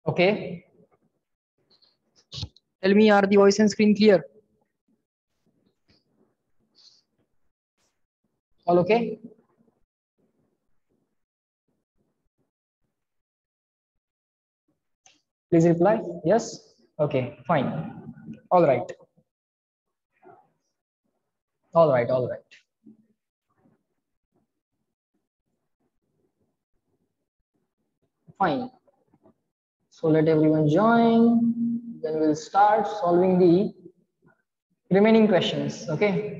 Okay. Tell me, are the voice and screen clear? All okay? Please reply. Yes. Okay, fine. All right. All right. All right. Fine. So let everyone join. Then we'll start solving the remaining questions. Okay.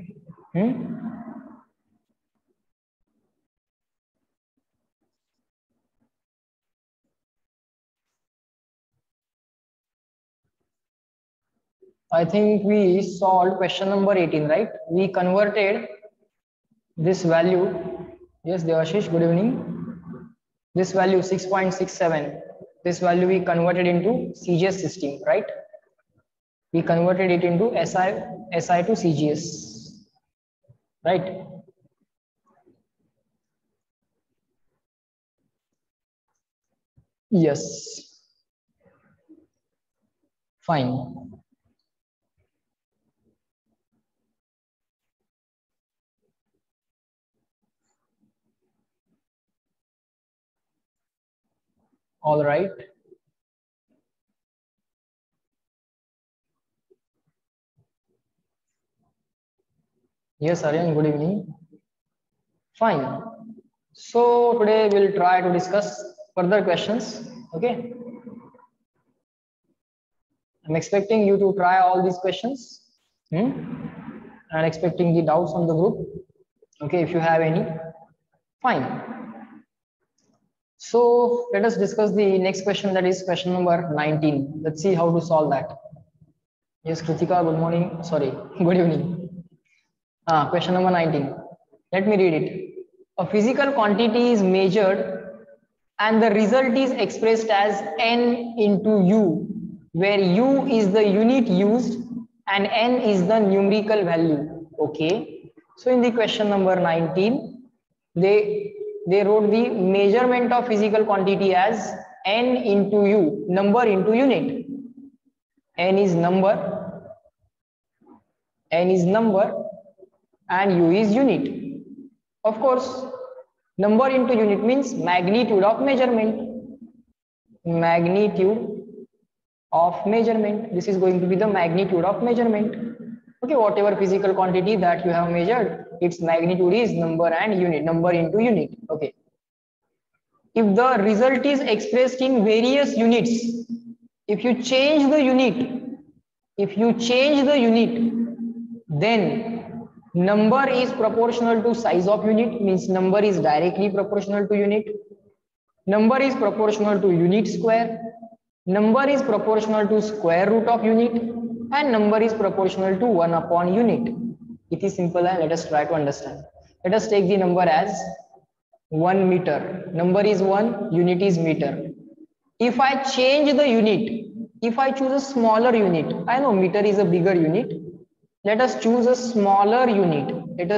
I think we solved question number 18, right? We converted this value. Yes, Devashish, good evening. This value 6.67. This value we converted into CGS system, right? We converted it into SI to CGS, right? Yes. Fine. All right. Yes, Aryan, good evening. Fine. So today we'll try to discuss further questions. Okay. I'm expecting you to try all these questions. And expecting the doubts on the group. Okay, if you have any. Fine. So let us discuss the next question, that is question number 19. Let's see how to solve that. Yes, Kritika, good morning. Sorry, good evening. Question number 19. Let me read it. A physical quantity is measured and the result is expressed as N into U, where U is the unit used and N is the numerical value. Okay. So in the question number 19, they wrote the measurement of physical quantity as N into U, number into unit. N is number and U is unit. Of course, number into unit means magnitude of measurement. Magnitude of measurement. This is going to be the magnitude of measurement. Okay, whatever physical quantity that you have measured, its magnitude is number and unit, number into unit. Okay. If the result is expressed in various units, if you change the unit, then number is proportional to size of unit, means number is directly proportional to unit. Number is proportional to unit square. Number is proportional to square root of unit, and number is proportional to 1 upon unit. It is simple, and let us try to understand. Let us take the number as 1 meter. Number is 1, unit is meter. If I change the unit, if I choose a smaller unit, I know meter is a bigger unit. Let us choose a smaller unit.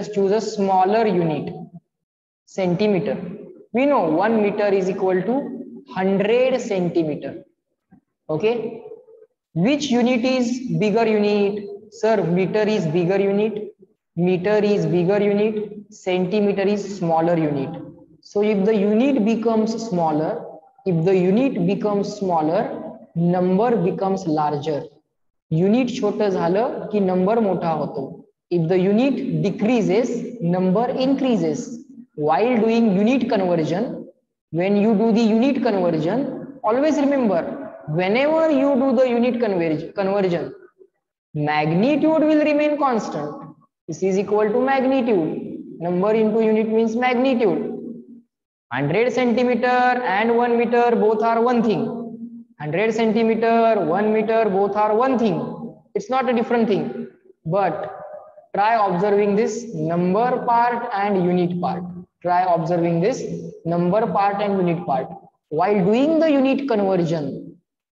Centimeter. We know 1 meter is equal to 100 centimeter. Okay. Which unit is bigger unit? Sir, meter is bigger unit. Centimeter is smaller unit. So if the unit becomes smaller, number becomes larger. Unit छोटं झालं की number मोठा होतो. If the unit decreases, number increases. While doing unit conversion, when you do the unit conversion, always remember, whenever you do the unit conversion, magnitude will remain constant. This is equal to magnitude. Number into unit means magnitude. 100 centimeter and 1 meter both are one thing. 100 centimeter, 1 meter both are one thing. It's not a different thing. But try observing this number part and unit part. While doing the unit conversion,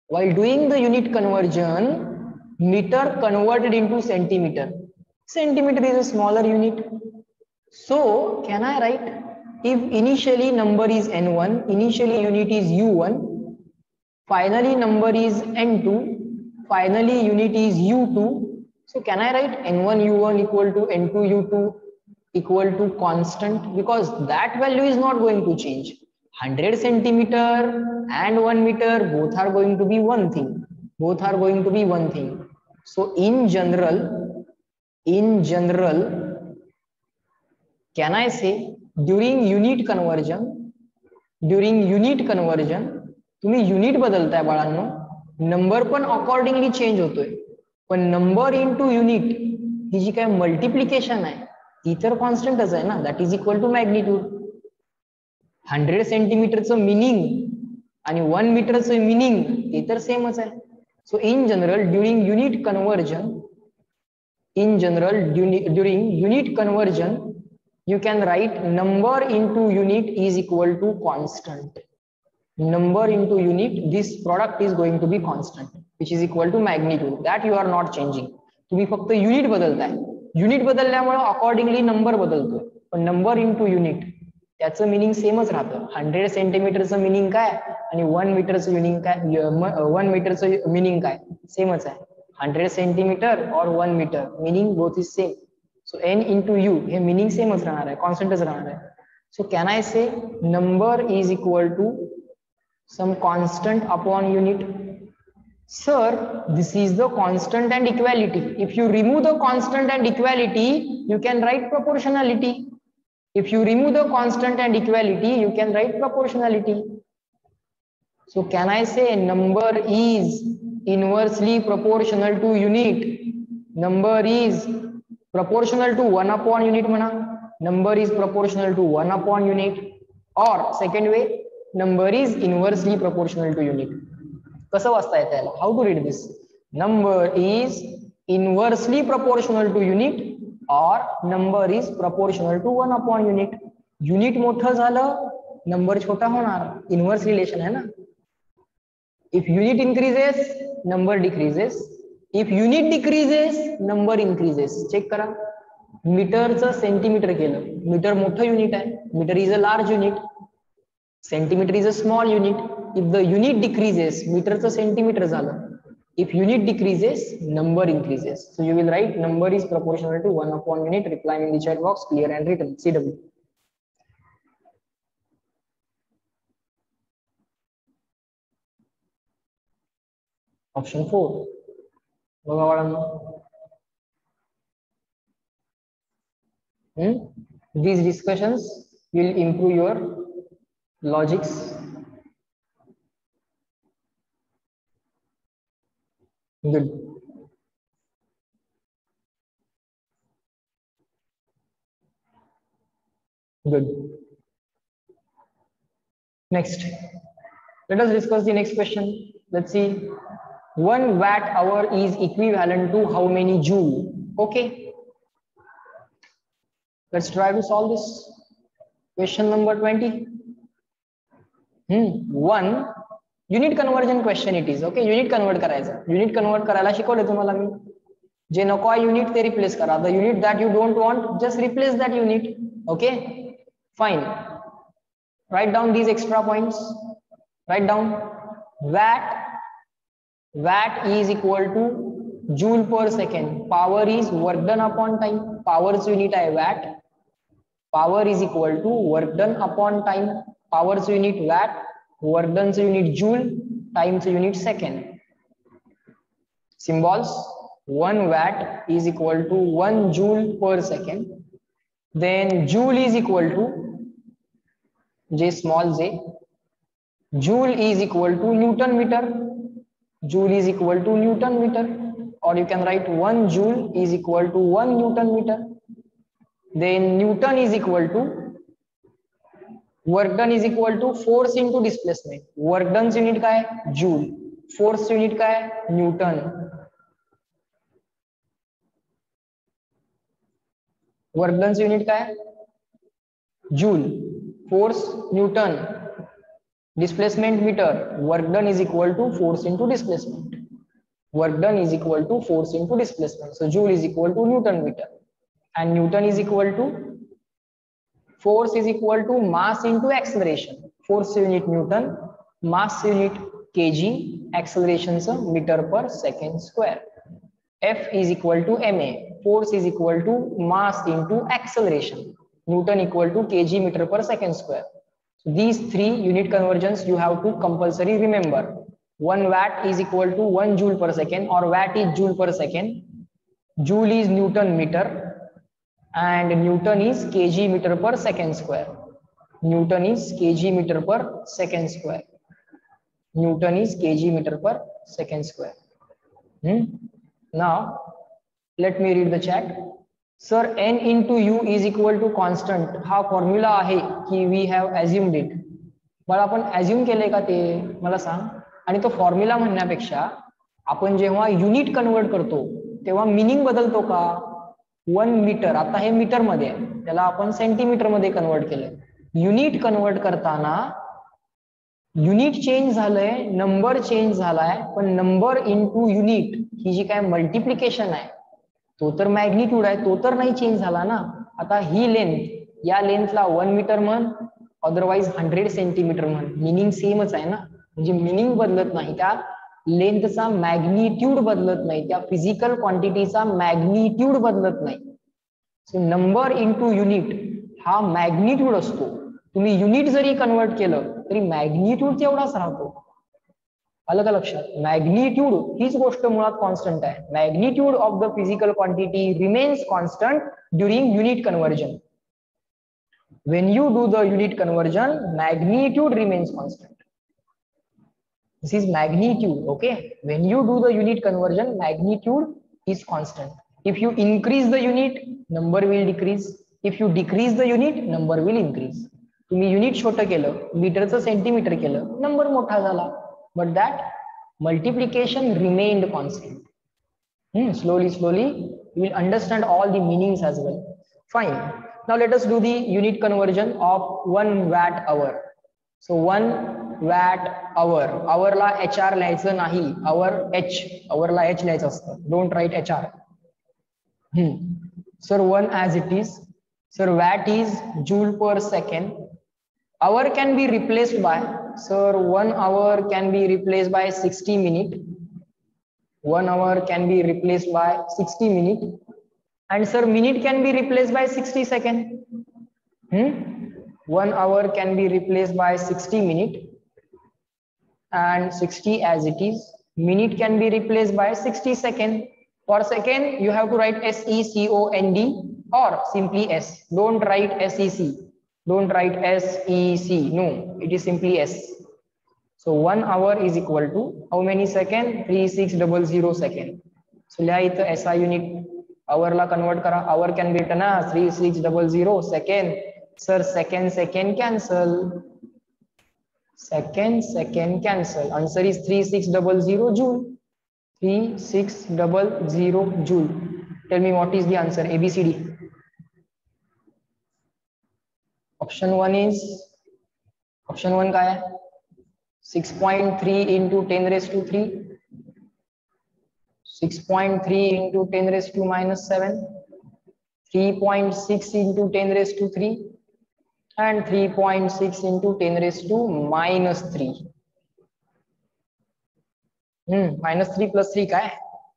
meter converted into centimeter. Centimeter is a smaller unit. So can I write, if initially number is N1, initially unit is U1, Finally number is n2, finally unit is u2. So can I write n1 u1 equal to n2 u2 equal to constant, because that value is not going to change. 100 centimeter and 1 meter both are going to be one thing, both are going to be one thing. So in general, can I say during unit conversion तुम्ही unit बदलताय बाळांनो, number पण accordingly change होतोय, पण number into unit ही जी काय multiplication आहे ती तर कॉन्स्टंटच आहे ना, that is equal to magnitude. 100 सेंटीमीटरचं मिनिंग आणि 1 मीटरचं मिनिंग ते तर सेमच आहे. So in general during unit conversion you can write number into unit is equal to constant. Number into unit, this product is going to be constant, which is equal to magnitude, that you are not changing. तुम्ही फक्त unit बदलताय, unit बदलल्यामुळे accordingly number बदलतोय, पण number into unit त्याचं meaning सेमच राहतं. 100 सेंटीमीटरचं मिनिंग काय आणि 1 मीटरचं मिनिंग काय, 1 मीटरचं मिनिंग काय, सेमच आहे. 100 सेंटीमीटर और 1 metre meaning both is same. So n into u हे मीनिंग सेमच राहणार आहे, कॉन्स्टंटच राहणार आहे. सो can I say number is equal to some constant upon unit. Sir this is the constant and equality. If you remove the constant and equality you can write proportionality. If you remove the constant and equality you can write proportionality. So can I say number is inversely proportional to unit? Number is proportional to 1 upon unit म्हणा, number is proportional to 1 upon unit, or second way number is inversely proportional to unit. कसं वाचता येतं याला, how to read this? Number is inversely proportional to unit or number is proportional to 1 upon unit. Unit मोठं झालं number छोटा होणार, inverse relation आहे ना. If unit increases number decreases, if unit decreases number increases. Check करा, मीटरचं centimetre केलं, metre मोठं युनिट आहे, metre is a large unit, centimetre is a small unit. If the unit decreases, मीटरचं सेंटीमीटर झालं, if unit decreases number increases. So you will write number is proportional to 1 upon unit. Reply in the chat box, clear and written. CW. Option 4. बघा बाळांनो, these discussions will improve your logics. Good. Good. Next, let us discuss the next question. Let's see. 1 watt hour is equivalent to how many joule? Okay. Let's try to solve this. Question number 20. 1 unit conversion question it is. Okay, unit convert करायचं. Unit convert करायला शिकवले तुम्हाला मी. जे नको आहे unit ते replace करा. The unit that you don't want, just replace that unit. Okay, fine. Write down these extra points. Write down watt is equal to joule per second. Power is work done upon time. Power's unit आहे watt. Power is equal to work done upon time. Power's unit watt, work done's unit joule, time's unit second. Symbols: 1 watt is equal to 1 joule per second. Then joule is equal to J small j. Joule is equal to Newton meter. Joule is equal to Newton meter, or you can write 1 joule is equal to 1 Newton meter. Then Newton is equal to work done is equal to force into displacement. Work done's unit काय joule, force unit काय Newton. Work done's unit काय joule, force Newton, displacement meter. Work done is equal to force into displacement. Work done is equal to force into displacement. So joule is equal to Newton meter, and Newton is equal to force is equal to mass into acceleration. Force unit Newton, mass unit kg, accelerationचं metre per second square. F is equal to ma, force is equal to mass into acceleration, Newton equal to kg meter per second square. So these three unit conversions you have to compulsory remember. 1 watt is equal to 1 joule per second, or watt is joule per second, joule is Newton meter, and Newton is kg meter per second square. Newton is kg meter per second square. Newton is kg meter per second square. Now let me read the chat. Sir, n into u is equal to constant. हा formula आहे की we have assumed it. मला आपण assume केले का ते मला सांग. आणि तो फॉर्म्युला म्हणण्यापेक्षा आपण जेव्हा युनिट कन्वर्ट करतो तेव्हा मीनिंग बदलतो का. 1 मीटर आता हे मीटर मध्ये आहे, त्याला आपण सेंटीमीटर मध्ये कन्वर्ट केलं. युनिट कन्वर्ट करताना युनिट चेंज झालंय, नंबर चेंज झालाय, पण नंबर इंटू युनिट ही जी काय मल्टिप्लिकेशन आहे तो तर मॅग्निट्यूड आहे, तो तर नाही चेंज झाला ना. आता ही लेंथ, या लेंथला 1 मीटर म्हण, अदरवाइज 100 सेंटीमीटर म्हण, मिनिंग सेमच आहे ना. म्हणजे मिनिंग बदलत नाही, त्या लेंथचा मॅग्निट्यूड बदलत नाही, त्या फिजिकल क्वांटिटीचा मॅग्निट्यूड बदलत नाही. सो नंबर इंटू युनिट हा मॅग्निट्यूड असतो. तुम्ही युनिट जरी कन्वर्ट केलं तरी मॅग्निट्यूड तेवढाच राहतो. आलं का लक्षात. मॅग्निट्यूड हीच गोष्ट मुळात कॉन्स्टंट आहे. Magnitude of the physical quantity remains constant during unit conversion. when you do the unit conversion, magnitude remains constant. This is magnitude. Okay, when you do the unit conversion, magnitude is constant. If you increase the unit, number will decrease. If you decrease the unit, number will increase. तुम्ही unit छोटं केलं, मीटरचं centimetre केलं, number मोठा झाला, but that multiplication remained constant. Slowly you will understand all the meanings as well. Fine. Now let us do the unit conversion of 1 watt hour. So 1 watt hour, hour La HR लिहायचं नाही, hour ला H लिहायचं असतं. Don't write HR. Sir, 1 as it is. Sir, watt is joule per second. Hour can be replaced by, sir, 1 hour can be replaced by 60 minutes. 1 hour can be replaced by 60 minutes. And sir, minute can be replaced by 60 seconds. 1 hour can be replaced by 60 minutes. And 60 as it is. Minute can be replaced by 60 seconds. For second, you have to write SECOND or simply S. Don't write SEC. Don't write SEC. No, it is simply S. So 1 hour is equal to how many seconds? 3600 seconds. So लिहा इथं SI unit hour ला convert करा. Hour can be written as 3600 second. Sir, second cancel. Second cancel. Answer is 3600 joule. 3600 joule. Tell me what is the answer? ABCD. Option 1 is, option 1 क्या है? 6.3 into 10 raised to 3. 6.3 into 10 raised to minus 7. 3.6 into 10 raised to 3. And 3.6 into 10 raised to minus 3. Minus 3 plus 3 क्या है?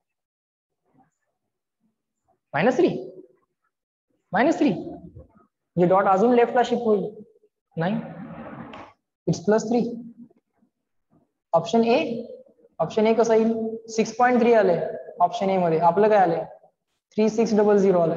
Minus 3. Minus 3. ये dot अजून लेफ्टला shift होईल नाही, it's plus 3. Option A कसं येईल? 6.3 आले ऑप्शन ए मध्ये. आपलं काय आले? 3600 आले.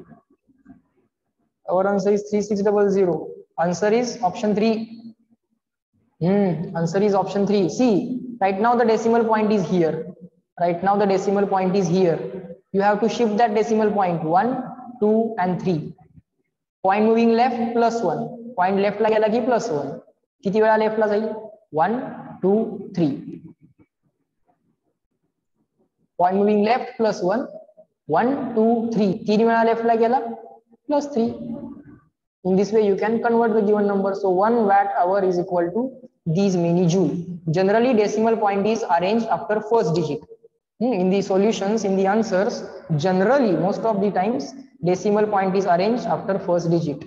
our answer is 3600. Answer is option 3. Answer is option 3. See, right now the decimal point is here. Right now the decimal point is here. You have to shift that decimal point 1, 2 and 3. Point moving left plus 1. Point left ला गेला की plus 1. किती वेळा left ला जाईल? 1, 2, 3. Point moving left plus 1. 1, 2, 3. 3 वेळा left ला गेला plus 3. In this way you can convert the given number. So 1 watt hour is equal to these many joule. Generally decimal point is arranged after first digit. In the solutions, in the answers, generally most of the times decimal point is arranged after first digit.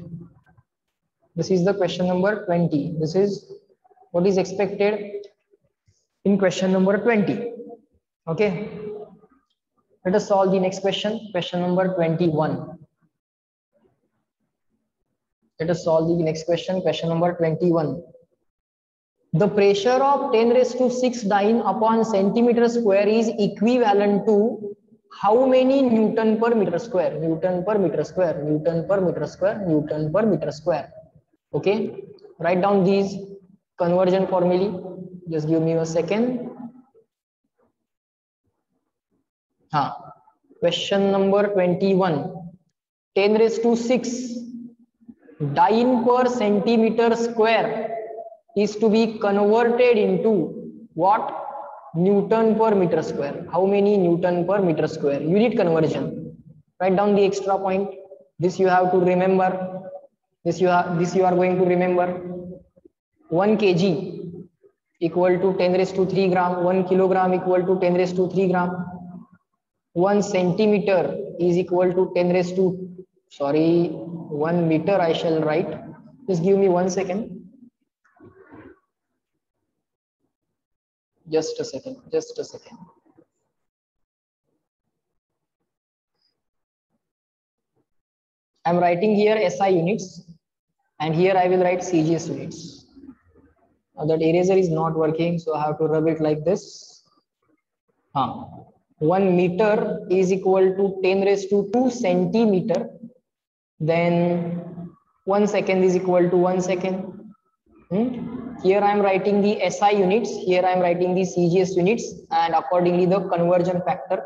This is the question number 20. This is what is expected. in question number 20. Okay, let us solve the next question, question number 21. Let us solve the next question, question number 21. The pressure of 10 raised to 6 dyne upon centimeter square is equivalent to how many Newton per meter square? Newton per meter square, Newton per meter square, Newton per meter square. Okay, write down these conversion formulae. Just give me a second. Question number 21. 10 raised to 6 dyne per centimeter square is to be converted into what? Newton per meter square. How many Newton per meter square? Unit conversion. Write down the extra point. This you have to remember. This you are going to remember. 1 kg equal to 10 raised to 3 gram. 1 kilogram equal to 10 raised to 3 gram. 1 centimeter is equal to 10 raised to 1 meter. I shall write. Just give me 1 second. Just a second. I'm writing here SI units, and here I will write CGS units. Now that eraser is not working, so I have to rub it like this. 1 meter is equal to 10 raised to 2 centimeter. Then 1 second is equal to 1 second. Here I am writing the SI units, here I am writing the CGS units, and accordingly the conversion factor.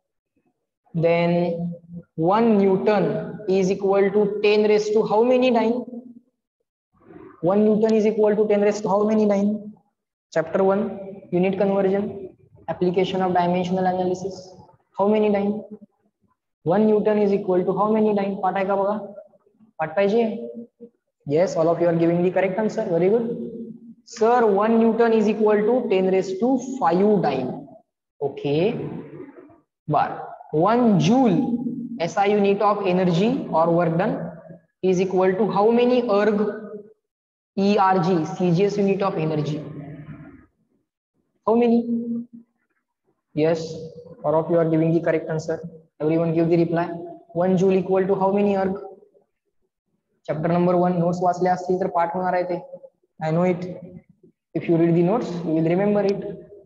Then 1 Newton is equal to 10 raised to how many dyne? 1 Newton is equal to 10 raised to how many dyne? Chapter 1, unit conversion, application of dimensional analysis. How many dyne? 1 Newton is equal to how many dyne? Part hai ka baga? Part pahiye? Yes, all of you are giving the correct answer. Very good. Sir, 1 Newton is equal to 10 raised to 5 dyne. Okay. But 1 joule, SI unit of energy or work done, is equal to how many erg? ERG, CGS unit of energy. How many? Yes, all of you are giving the correct answer. Everyone give the reply. 1 joule equal to how many erg? Chapter number 1 notes वाचले असतील तर पाठ होणार आहे ते. I know it. If you read the notes, you will remember it.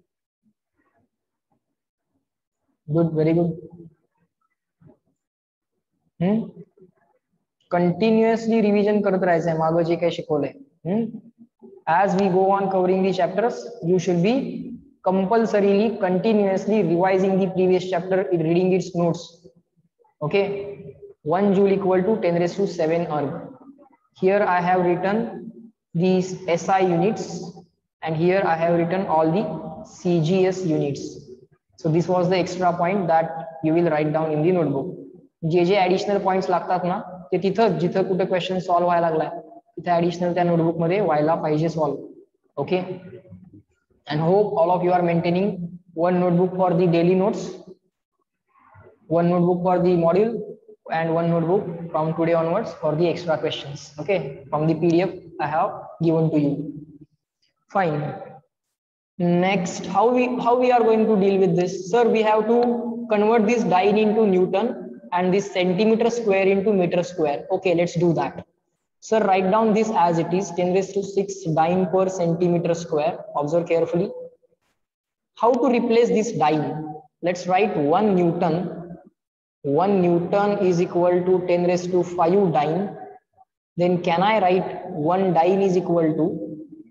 Good, very good. Continuously revision करत राहायचं आहे मागं जे काही शिकवलंय. As we go on covering the chapters, you should be compulsorily continuously revising the previous chapter, reading its notes. Okay. 1 joule equal to 10 raised to 7 erg. Here I have written these SI units, and here I have written all the CGS units. So this was the extra point that you will write down in the notebook. J additional points लागतात ना ते तिथं जिथं कुठे question solve व्हायला लागलाय तिथे additional त्या notebook मध्ये व्हायला पाहिजे solve. Okay, and hope all of you are maintaining one notebook for the daily notes, one notebook for the module, and one notebook from today onwards for the extra questions. Okay, from the PDF I have given to you. Fine. Next, how we are going to deal with this? Sir, we have to convert this dyne into Newton and this centimeter square into meter square. Okay, let's do that. Sir, write down this as it is, 10 raised to 6 dyne per centimeter square. Observe carefully. How to replace this dyne? Let's write 1 Newton. 1 Newton is equal to 10 raised to 5 dyne. Then can I write 1 dyne is equal to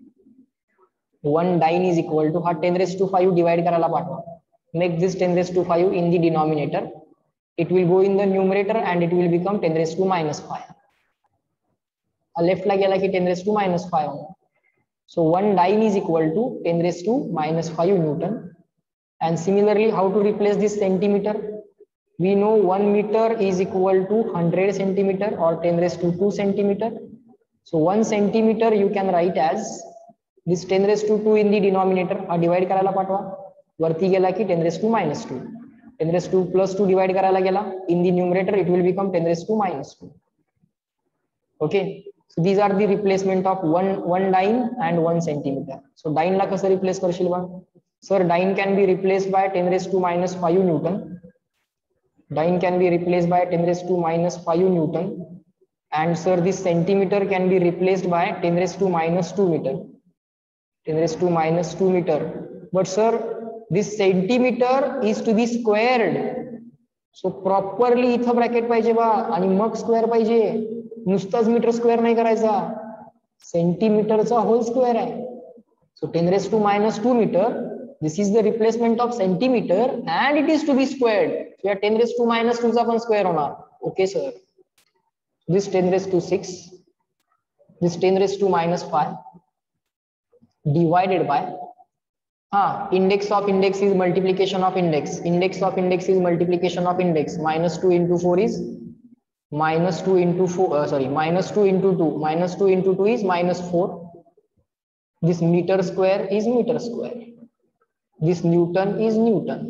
10 raised to 5 divide karala पाठवा. Make this 10 raised to 5 in the denominator. It will go in the numerator and it will become 10 raised to minus 5. Left ला गेला की 10 raised to minus 5. So 1 dyne is equal to 10 raised to minus 5 Newton. And similarly, how to replace this centimeter? We know 1 meter is equal to 100 centimeter or 10 raised to 2 centimeter. So 1 centimeter you can write as this 10 raised to 2 in the denominator. Divide करायला पाठवा. वरती गेला की 10 raised to minus 2. 10 raised to plus 2 divide करायला गेला. In the numerator it will become 10 raised to minus 2. Okay. So these are the replacement of one dyne and 1 centimeter. So dyne ला कसं replace करशील बा? Sir, dyne can be replaced by 10 raised to minus 5 Newton. Dyne can be replaced by 10 raised to minus 5 Newton. And sir, this centimeter can be replaced by 10 raised to minus 2 meter. 10 raised to minus 2 meter. But sir, this centimeter is to be squared. So properly इथं bracket पाहिजे बा आणि मग square पाहिजे. नुसताच metre square नाही करायचा. सेंटीमीटरचा whole square आहे. So 10 raised to minus 2 meter. This is the replacement of centimeter and it is to be squared. So yeah, 10 raised to minus 2 चा पण square होणार. Okay sir. This 10 raised to 6. This 10 raised to minus 5 divided by index of index is multiplication of index. Index of index is multiplication of index. Minus 2 into 4 is minus 2 into 4. Minus 2 into 2. Minus 2 into 2 is minus 4. This meter square is meter square. This Newton is Newton.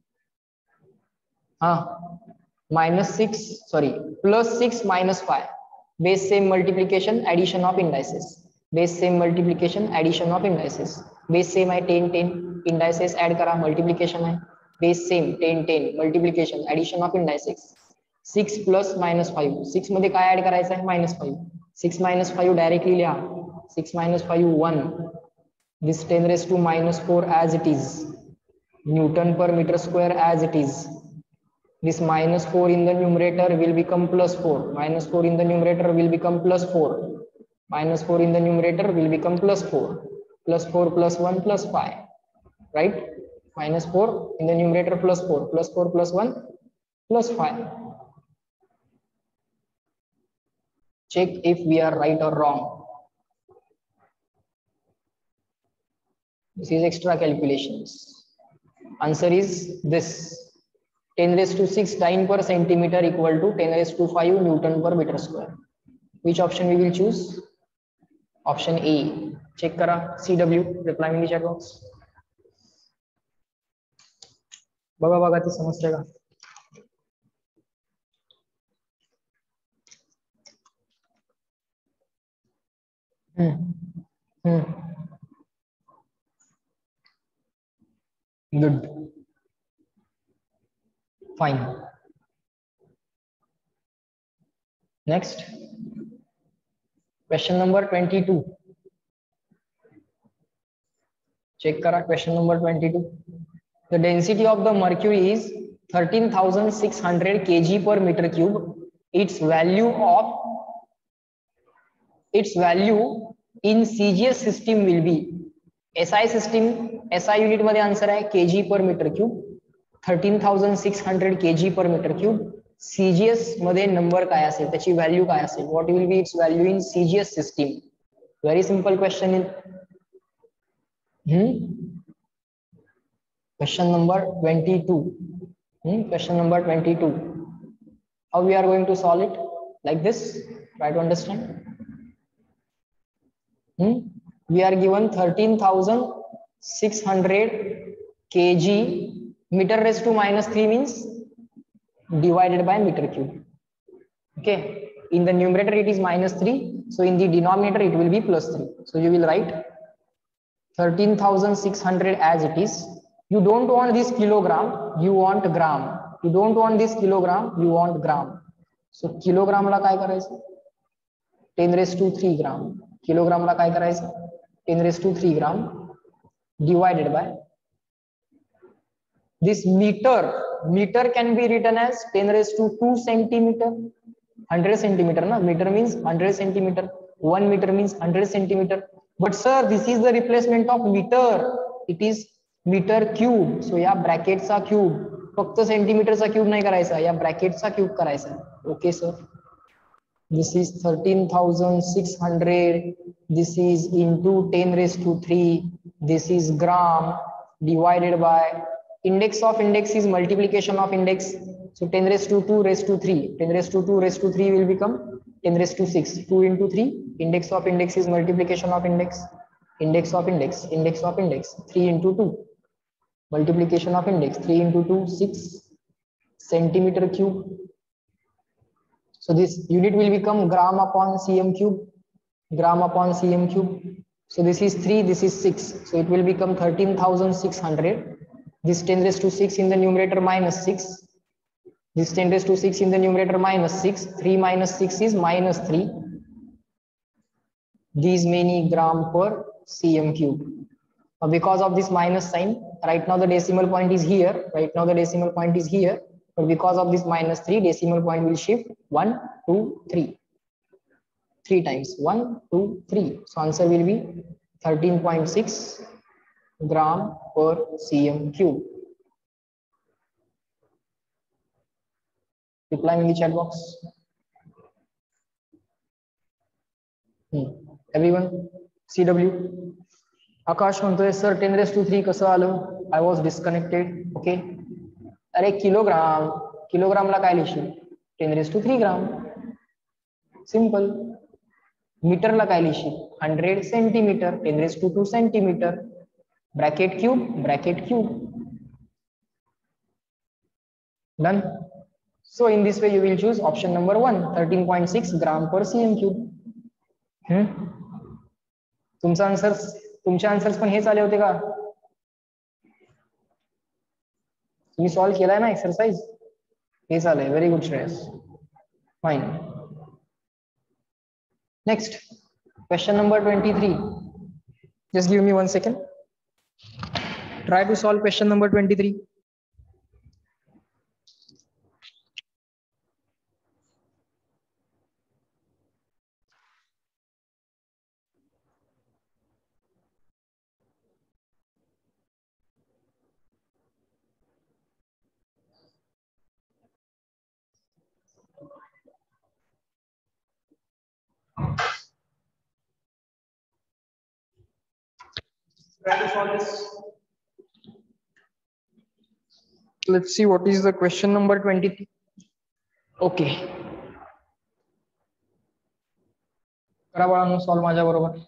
Minus 6, plus 6 minus 5. Base same multiplication, addition of indices. Base same multiplication, addition of indices. Base same है 10 10, indices add करा, multiplication है. Base same 10 10, multiplication, addition of indices. 6 plus minus 5. 6 मध्ये काय add करायचं आहे? minus 5. 6 minus 5 directly लिहा. 6 minus 5 1. This 10 raised to minus 4 as it is. Newton per meter square as it is. This minus 4 in the numerator will become plus 4. Minus 4 in the numerator will become plus 4. Minus 4 in the numerator will become plus 4. Plus 4 plus 1 plus 5. Right? Minus 4 in the numerator plus 4. Plus 4 plus 1 plus 5. Check if we are right or wrong. This is extra calculations. Answer is this. 10 raised to 6 dyne per centimeter equal to 10 raised to 5 Newton per meter square. Which option we will choose? Option A. Check करा. CW reply in the chat box. बघा ती समजते का? Good. Fine. Next. Question number 22. Check kara. Question number 22. The density of the mercury is 13,600 kg per meter cube. Its value in CGS system will be. SI system, SI unit मध्ये answer आहे kg per meter cube. 13,600 kg per meter cube. CGS मध्ये number काय असेल, त्याची value काय असेल? What will be its value in CGS system? Very simple question in question number 22. Question number 22. How we are going to solve it? Like this. Try to understand. We are given 13,600 kg. Meter raised to minus 3 means divided by meter cube. Okay. In the numerator it is minus 3. So in the denominator it will be plus 3. So you will write 13,600 as it is. You don't want this kilogram, you want gram. You don't want this kilogram, you want gram. So kilogram ला काय करायचं? 10 raised to 3 gram. Kilogram ला काय करायचं? 10 raised to 3 gram divided by this meter can be written as 10 raised to 2 centimeter. 100 centimeter na, meter means 100 centimeter, 1 meter means 100 centimeter. But sir, this is the replacement of meter. It is meter cube. So या bracket चा cube, फक्त centimeter चा cube नाही करायचा, या bracket चा cube करायचा. Okay sir. This is 13,600. This is into 10 raised to 3. This is gram divided by index of index is multiplication of index. So 10 raised to 2 raised to 3. 10 raised to 2 raised to 3 will become 10 raised to 6. 2 into 3. Index of index is multiplication of index. Index of index. Index of index. 3 into 2. Multiplication of index. 3 into 2. 6 centimeter cube. So this unit will become gram upon cm cube. Gram upon cm cube. So this is 3, this is 6. So it will become 13,600. This 10 raised to 6 in the numerator minus 6. This 10 raised to 6 in the numerator minus 6. 3 minus 6 is minus 3. These many gram per cm cube. Because of this minus sign, right now the decimal point is here. Right now the decimal point is here. But because of this minus 3, decimal point will shift 1, 2, 3. 3 times 1, 2, 3. So answer will be 13.6 gram per cm cube. Reply in the chat box. Everyone, CW. Akash म्हणतोय sir 10 raised to 3 कसं आलं? I was disconnected. Okay. अरे kilogram, किलोग्रामला काय लिहिशील? 10 raised to 3 gram. Simple. मीटरला काय लिहिशील? 100 centimetre. 10 raised to 2 centimetre. Bracket cube, bracket cube. Done. So in this way you will choose option number 1, 13.6 gram per cm cube. तुमचा answers, तुमचे answers पण हेच आले होते का? तुम्ही सॉल्व केलाय ना एक्सरसाइज? हेच आलंय. Very good Shreyas. Fine. Next question number 23. Just give me 1 second. Try to solve question number 23. Try to solve this. Let's see what is the question number 23. Okay. करा बाळांनो सॉल्व माझ्या बरोबर.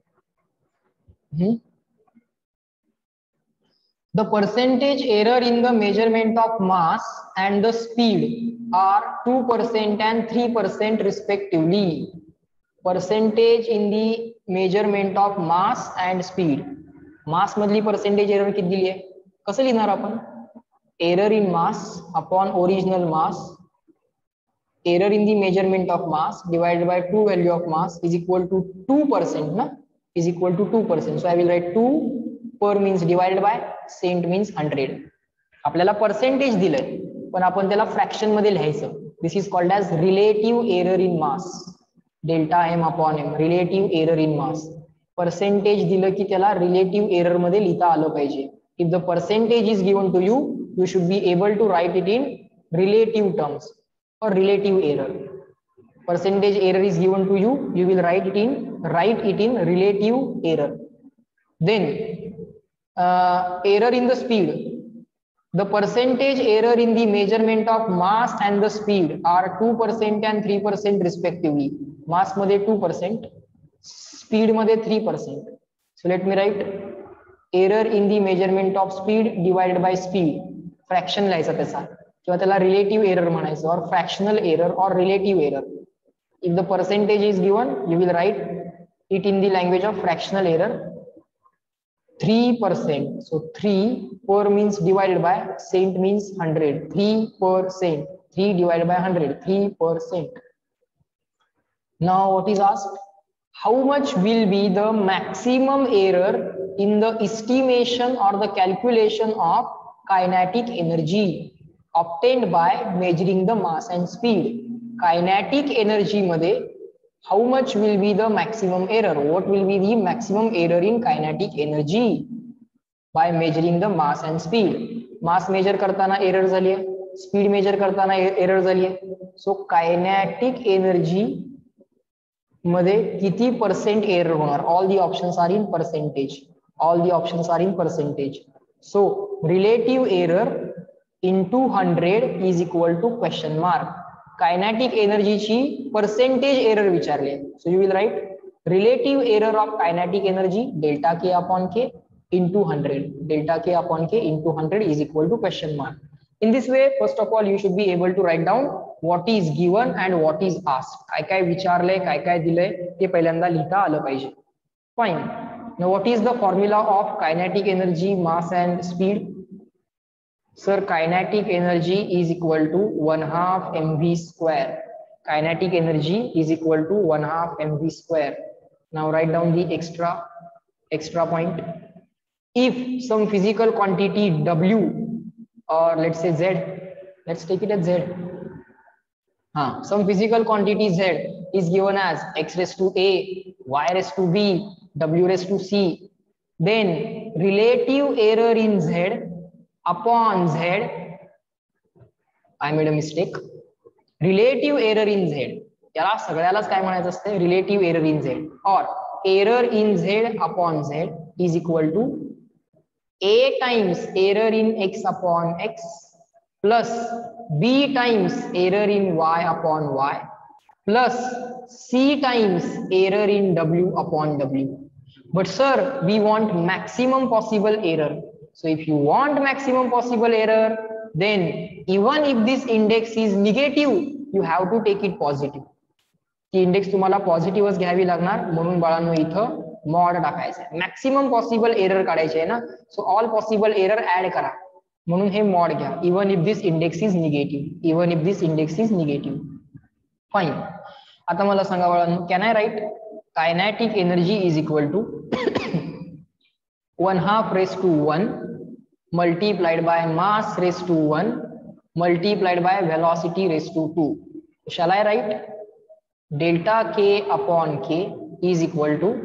The percentage error in the measurement of mass and the speed are 2% and 3% respectively. Percentage in the measurement of mass and speed. मास मधली percentage error किती दिली आहे? कसं लिहिणार आपण? Error in mass upon original mass, error in the measurement of mass divided by true value of mass is equal to 2% ना, is equal to 2%. So I will write 2 per means divided by cent means 100. आपल्याला percentage दिलंय पण आपण त्याला fraction मध्ये लिहायचं. This is called as relative error in mass. Delta M upon M, relative error in mass. Percentage दिलं की त्याला रिलेटिव्ह एरर मध्ये लिहिता आलं पाहिजे. If the percentage is given to you, you should be able to write it in relative terms or relative error. Percentage error is given to you, you will write it in relative error. Then error in the speed. The percentage error in the measurement of mass and the speed are 2% and 3% respectively. Mass मध्ये 2%, speed मध्ये 3%. So let me write error in the measurement of speed divided by speed. Fraction लिहायचा त्याचा किंवा त्याला relative error म्हणायचं, or fractional error or relative error. If the percentage is given, you will write it in the language of fractional error. 3%. So 3 per means divided by cent means 100. 3%. 3 divided by 100. 3%. Now what is asked? How much will be the maximum error in the estimation or the calculation of kinetic energy obtained by measuring the mass and speed? Kinetic energy मध्ये how much will be the maximum error? What will be the maximum error in kinetic energy by measuring the mass and speed? Mass measure करताना error झाली आहे, speed measure करताना error झाली आहे. So kinetic energy मध्ये किती percent error होणार? All the options are in percentage. All the options are in percentage. So relative error into 100 is equal to question mark. Kinetic energy ची percentage error विचारले. So you will write relative error of kinetic energy delta k upon k into 100. Delta k upon k into 100 is equal to question mark. In this way, first of all, you should be able to write down what is given and what is asked. काय काय विचारले, काय काय दिले ते पहिल्यांदा लिहिता आलं पाहिजे. Fine. Now what is the formula of kinetic energy, mass and speed? Sir, kinetic energy is equal to 1/2 mv square. Kinetic energy is equal to 1/2 mv square. Now write down the extra point. If some physical quantity W, or let's say Z, let's take it as Z. Some physical quantity Z is given as x raised to a, y raised to b, w raised to c, then relative error in Z upon Z, I made a mistake, relative error in Z, याला सगळ्यालाच काय म्हणायचं असते, relative error in Z, or error in Z upon Z is equal to a times error in x upon x plus b times error in y upon y plus c times error in w upon w. But sir, we want maximum possible error. So if you want maximum possible error, then even if this index is negative, you have to take it positive. ती index तुम्हाला पॉझिटिव्हच घ्यावी लागणार, म्हणून बाळांनो इथं mod टाकायचं. Maximum possible error काढायचे आहे ना, so all possible error add करा, म्हणून हे मॉड घ्या. Even if this index is negative, even if this index is negative. Fine. आता मला सांगा बाळांनो, can I write kinetic energy is equal to 1/2 raised to 1 multiplied by mass raised to 1 multiplied by velocity raised to 2. Shall I write delta k upon k is equal to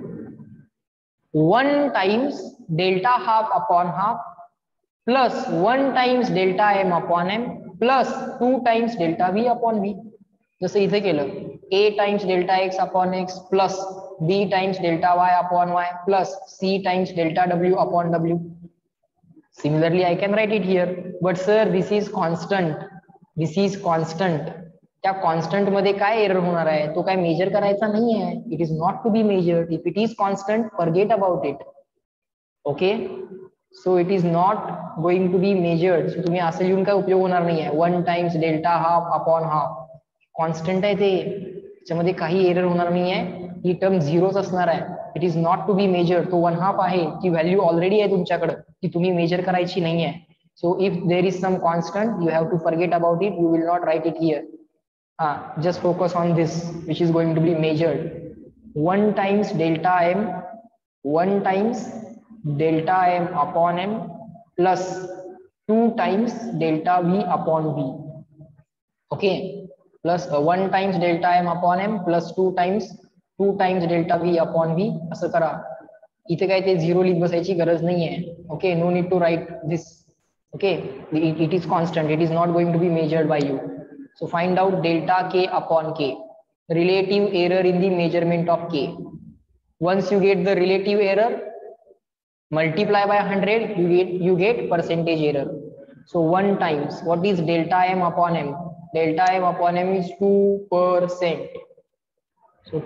1 times delta half upon half plus 1 times delta m upon m plus 2 times delta v upon v. जसं इथे केलं a times delta x upon x plus b times delta y upon y plus c times delta w upon w. Similarly I can write it here, but sir this is constant, this is constant. त्या constant मध्ये काय error होणार आहे, तो काय major करायचा नाही आहे. It is not to be measured. If it is constant, forget about it. Okay, so it is not going to be measured. So तुम्ही असं लिहून काय उपयोग होणार नाही आहे. 1 times delta half upon half constant आहे ते, त्याच्यामध्ये काही एरर होणार नाही आहे. ही टर्म झिरोच असणार आहे. It is not to be measured. तो 1/2 आहे, ती व्हॅल्यू ऑलरेडी आहे तुमच्याकडे, ती तुम्ही मेजर करायची नाही आहे. So if there is some constant, you have to forget about it. You will not write it here. Just focus on this, which is going to be measured. 1 times delta m, 1 times delta m upon m plus 2 times delta v upon v. Okay, plus 1 times delta m upon m plus 2 times delta v upon v. असं करा. इथे काय ते zero लिहित बसायची गरज नाही आहे. Okay, no need to write this. Okay, it is constant. It is not going to be measured by you. So find out delta k upon k, relative error in the measurement of k. Once you get the relative error, multiply by 100, you get percentage error. So 1 times, what is delta m upon m? Delta m upon m is 2%. So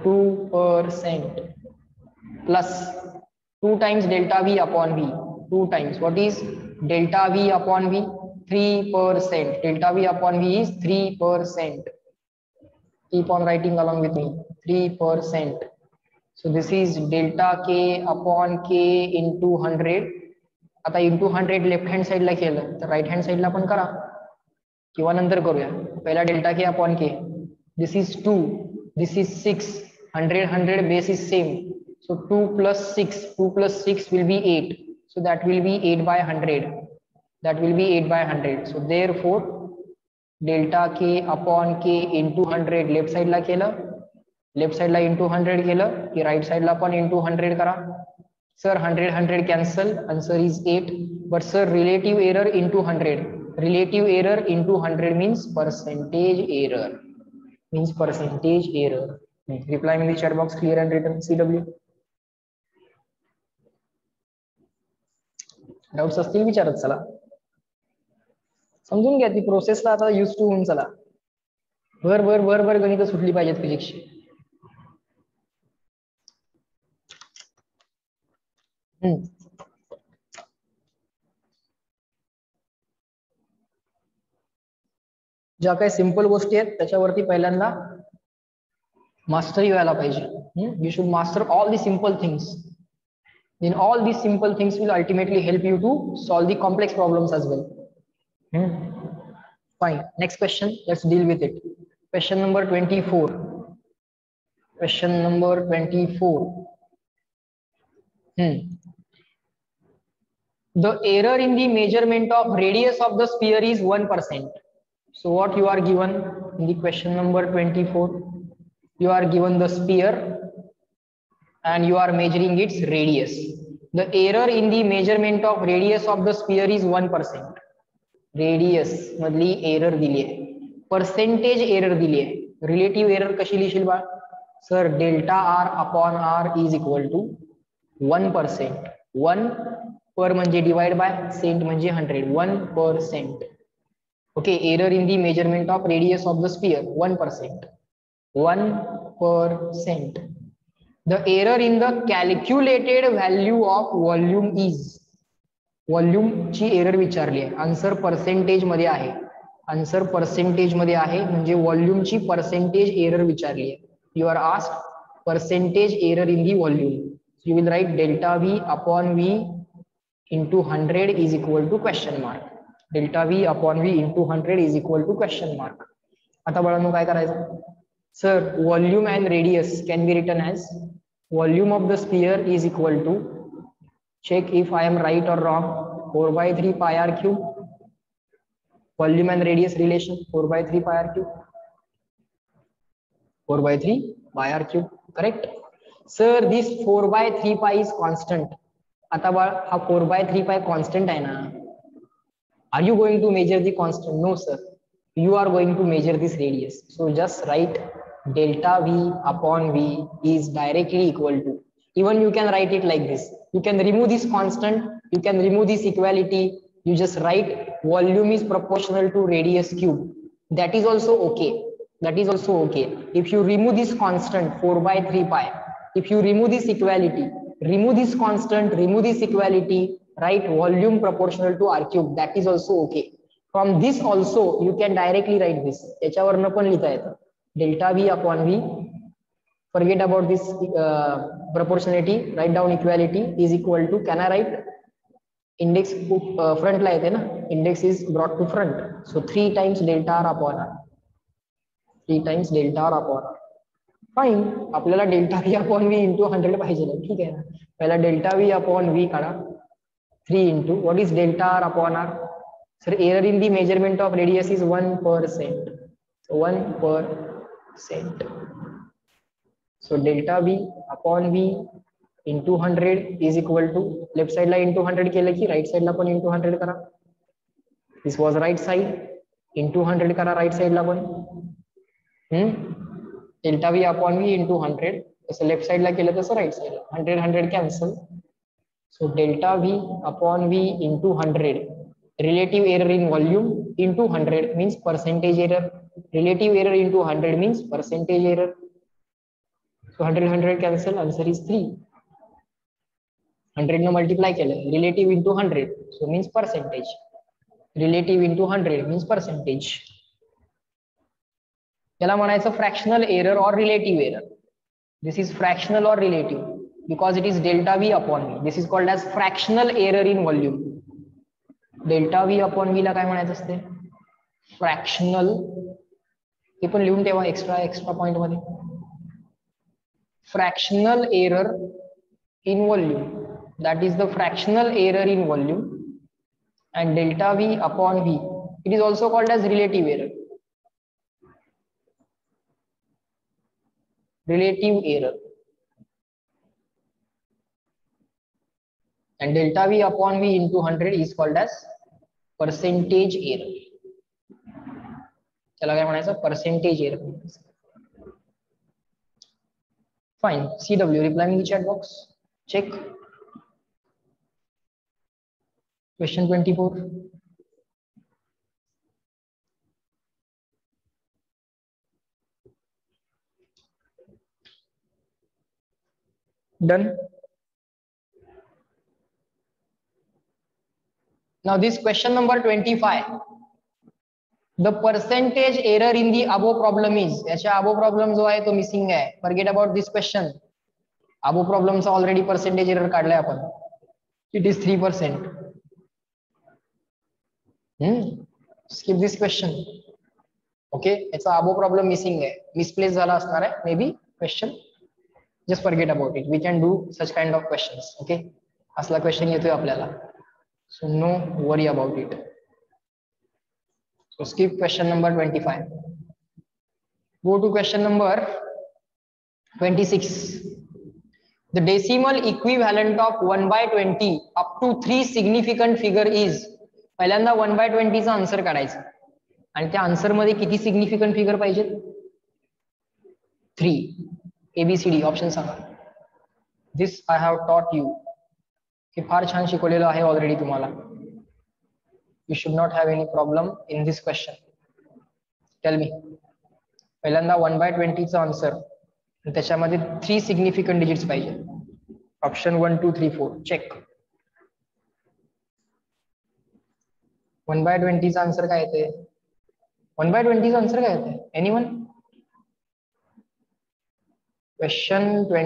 2% plus 2 times delta v upon v. 2 times, what is delta v upon v? 3%. Delta v upon v is 3%. Keep on writing along with me. 3%. So this is delta k upon k into 100. आता into 100 left hand साइडला केलं तर right hand साइडला पण करा किंवा नंतर करूया. पहिला delta k upon k. This is 2. This is 6. 100 base is same. So 2 plus 6. 2 plus 6 will be 8. So that will be 8 by 100. That will be 8 by 100. So therefore delta k upon k into 100 left साइडला केलं, left साइडला into 100 केलं की right साइडला पण into 100 करा. Sir 100 cancel, answer is 8. But sir relative error into 100, relative error into 100 means percentage error, means percentage error. Reply in the chat box clear and written CW. Doubts असतील विचारत चला, समजून घ्या ती प्रोसेसला आता यूज टू होऊन चला. भर गणित सुटली पाहिजेत फिजिक्सची. ज्या काही सिंपल गोष्टी आहेत त्याच्यावरती पहिल्यांदा मास्टरी व्हायला पाहिजे. You should master all the simple things. then all these simple things will ultimately help you to solve the complex problems as well. Fine. Next question. Let's deal with it. Question number 24. Question number 24. The error in the measurement of radius of the sphere is 1%. So what you are given in the question number 24? You are given the sphere and you are measuring its radius. The error in the measurement of radius of the sphere is 1%. Radius मधली error दिली आहे, percentage error दिली आहे. Relative error कशी लिहिशील बा? Sir delta r upon r is equal to 1%. 1 पर म्हणजे डिवाइड बाय, सेंट म्हणजे 100. 1%. Okay, error in the measurement of radius of the sphere 1%. 1%. The error in the calculated value of volume is, volume ची error विचारली आहे. Answer percentage मध्ये आहे. Answer percentage मध्ये आहे म्हणजे व्हॉल्यूम ची पर्सेंटेज एरर विचारली आहे. You are asked percentage error in the volume. You will write delta V upon V into 100 is equal to question mark. Delta V upon V into 100 is equal to question mark. आता बाळांनो काय करायचं? Sir volume and radius can be written as volume of the sphere is equal to, check if I am right or wrong, 4/3 pi r cube. Volume and radius relation 4/3 pi r cube. 4/3 pi r cube. Correct? Sir, this 4/3 pi is constant. आता बाळ हा 4/3 pi constant आहे ना. Are you going to measure the constant? No sir. You are going to measure this radius. So just write delta v upon v is directly equal to, even you can write it like this. You can remove this constant, you can remove this equality, you just write volume is proportional to radius cube. That is also okay. That is also okay. If you remove this constant 4/3 pi, if you remove this equality, remove this constant, remove this equality, write volume proportional to r cube. That is also okay. From this also you can directly write this. याच्यावरनं पण लिहिता येतं delta v upon v. Forget about this proportionality, write down equality is equal to, can I write index front ला येते ना, index is brought to front, so 3 times delta r upon r. 3 times delta r upon r. Fine. आपल्याला delta v upon v into 100 पाहिजे ना. ठीक आहे ना. पहिला delta v upon v काढा. 3 into what is delta r upon r? Sir, error in the measurement of radius is 1%. So 1%. So delta v upon v into 100 is equal to, left side La into 100 केलं की right side ला पण into 100 करा. This was right side, into 100 करा right side ला पण. delta v upon v into 100, तसं left side ला केलं तसं right side La. 100 cancel. So delta v upon v into 100, relative error in volume into 100 means percentage error. Relative error into 100 means percentage error. So 100 cancel, answer is 3. 100 no multiply केलं, relative into 100, so means percentage. Relative into 100 means percentage. त्याला म्हणायचं fractional error or relative error. This is fractional or relative because it is delta v upon v. This is called as fractional error in volume. delta v upon v ला काय म्हणायचं असते? fractional. हे पण लिहून ठेवा extra point मध्ये. fractional error in volume, that is the fractional error in volume, and delta v upon v, it is also called as relative error. Relative error. And delta v upon v into 100 is called as percentage error. चला काय म्हणायचं? percentage error. Fine. CW replying in the chat box. Check. Question 24. Done. Now this question number 25. The percentage error in the above problem is, याच्या above problem जो आहे तो missing आहे. Forget about this question. Above प्रॉब्लेमचा already percentage error काढलाय आपण. It is 3%. Skip this question. Okay, याचा above problem missing आहे, मिसप्लेस झाला असणार आहे may be question. Just forget about it. We can do such kind of questions. Okay, असला question येतोय आपल्याला. So no worry about it. So skip question number 25. Go to question number 26. The decimal equivalent of 1/20 up to 3 significant figure is. पहिल्यांदा 1/20 चा answer काढायचा आणि त्या answer मध्ये किती सिग्निफिकंट फिगर पाहिजे? 3. ABCD ऑप्शन सांगा. This I have taught you. हे फार छान शिकवलेलं आहे ऑलरेडी तुम्हाला. You should not have any problem in this question. Tell me. पहिल्यांदा 1/20 चा आन्सर, त्याच्यामध्ये 3 सिग्निफिकंट डिजिट्स पाहिजे. Option 1 2 3 4 check. 1/20 चा आन्सर काय येते? 1/20 चा आन्सर काय येते? एनीवन? क्वेश्चन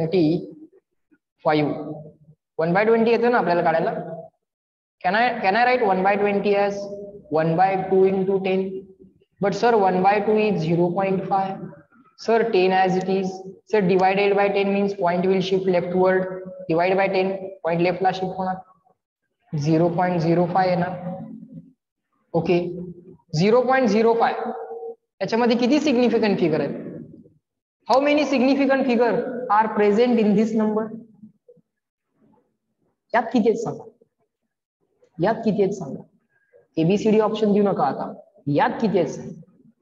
25. 1/20 येते ना आपल्याला काढायला. Can I write 1/20 as 1/2 into 10? But sir, 1/2 is 0.5. Sir, 10 as it is. Sir, divided by 10 means point will shift leftward. Divide by 10, point left La shift होणार. 0.05 येणार. ओके, 0.05. याच्यामध्ये किती सिग्निफिकंट फिगर आहेत? How many significant figure are present in this number? यात किती आहेत सांगा. यात किती आहेत सांगा. एबीसीडी ऑप्शन देऊ नका आता. यात किती आहेत सांगा.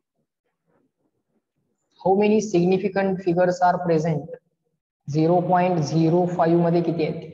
How many significant figures are present? 0.05 मध्ये किती आहेत?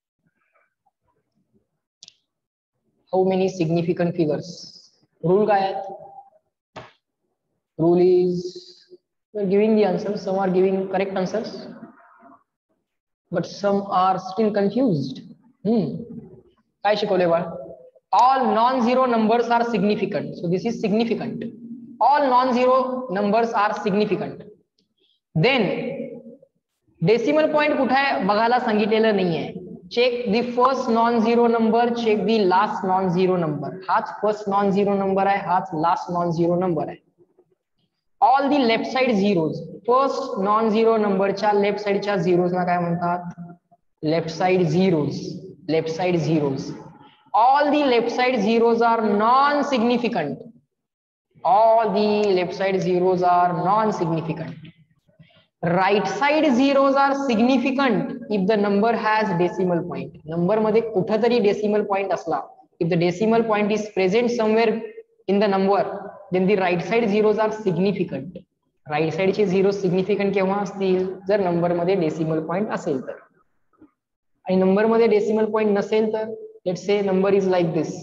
How many significant figures? Rule काय आहेत? Rule is giving the answer. Some are giving correct answers but some are still confused. काय शिकवले बाळ? All non zero numbers are significant. So this is significant. All non zero numbers are significant. Then decimal point कुठे आहे बघायला सांगितलेलं नाहीये. Check the first non zero number, check the last non zero number. हाच first non zero number आहे, हाच last non zero number आहे. All the left side zeros. First non zero नंबरच्या लेफ्ट साइडच्या झिरोज ना काय म्हणतात? Left side zeros. Left side zeros. All the left side zeros are non-significant. All the left side zeros are non-significant. Right side zeros are significant if the number has decimal point. Number मध्ये कुठेतरी decimal point असला, if the decimal point is present somewhere in the number, then the right side zeros are significant. Right side चे zeros significant केव्हा असतील? जर number मध्ये decimal point असेल तर. आणि नंबर मध्ये डेसिमल पॉइंट नसेल तर let's say number is like this.